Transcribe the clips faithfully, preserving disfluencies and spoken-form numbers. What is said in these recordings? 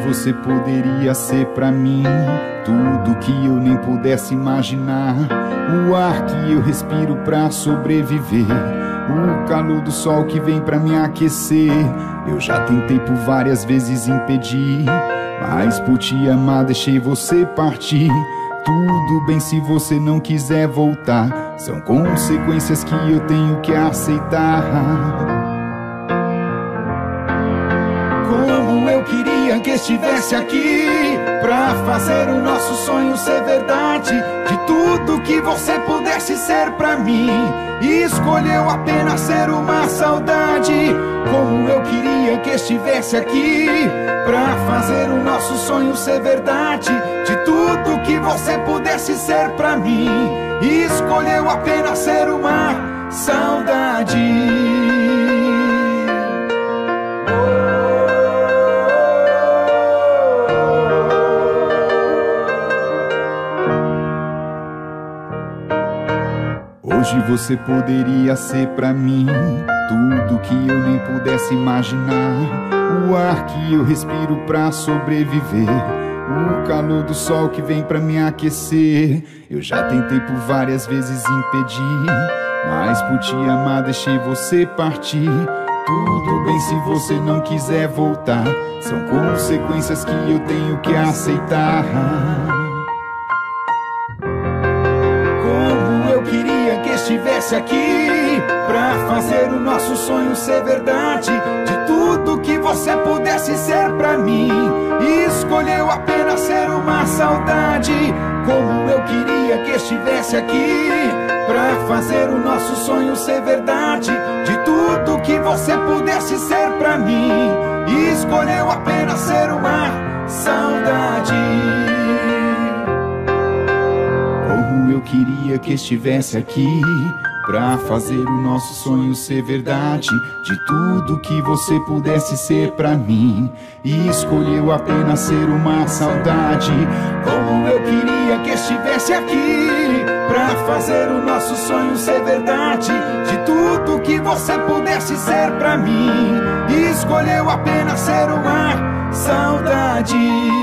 você poderia ser pra mim tudo que eu nem pudesse imaginar. O ar que eu respiro pra sobreviver, o calor do sol que vem pra me aquecer. Eu já tentei por várias vezes impedir, mas por te amar deixei você partir. Tudo bem se você não quiser voltar, são consequências que eu tenho que aceitar. Como eu queria que estivesse aqui pra fazer o nosso sonho ser verdade. De tudo que você pudesse ser pra mim, e escolheu apenas ser uma saudade. Como eu queria que estivesse aqui pra fazer o nosso sonho ser verdade. De tudo que você pudesse ser pra mim, e escolheu apenas ser uma saudade. Hoje você poderia ser pra mim tudo que eu nem pudesse imaginar. O ar que eu respiro pra sobreviver, o calor do sol que vem pra me aquecer. Eu já tentei por várias vezes impedir, mas por te amar deixei você partir. Tudo bem se você não quiser voltar, são consequências que eu tenho que aceitar. Estivesse aqui pra fazer o nosso sonho ser verdade. De tudo que você pudesse ser pra mim, e escolheu apenas ser uma saudade. Como eu queria que estivesse aqui pra fazer o nosso sonho ser verdade. De tudo que você pudesse ser pra mim, e escolheu apenas ser uma saudade. Como eu queria que estivesse aqui pra fazer o nosso sonho ser verdade. De tudo que você pudesse ser pra mim, e escolheu apenas ser uma saudade. Como eu queria que estivesse aqui pra fazer o nosso sonho ser verdade. De tudo que você pudesse ser pra mim, e escolheu apenas ser uma saudade.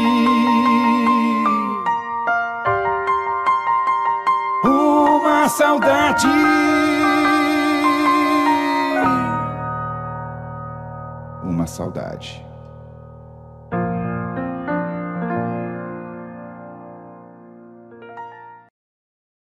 Uma saudade. Uma saudade.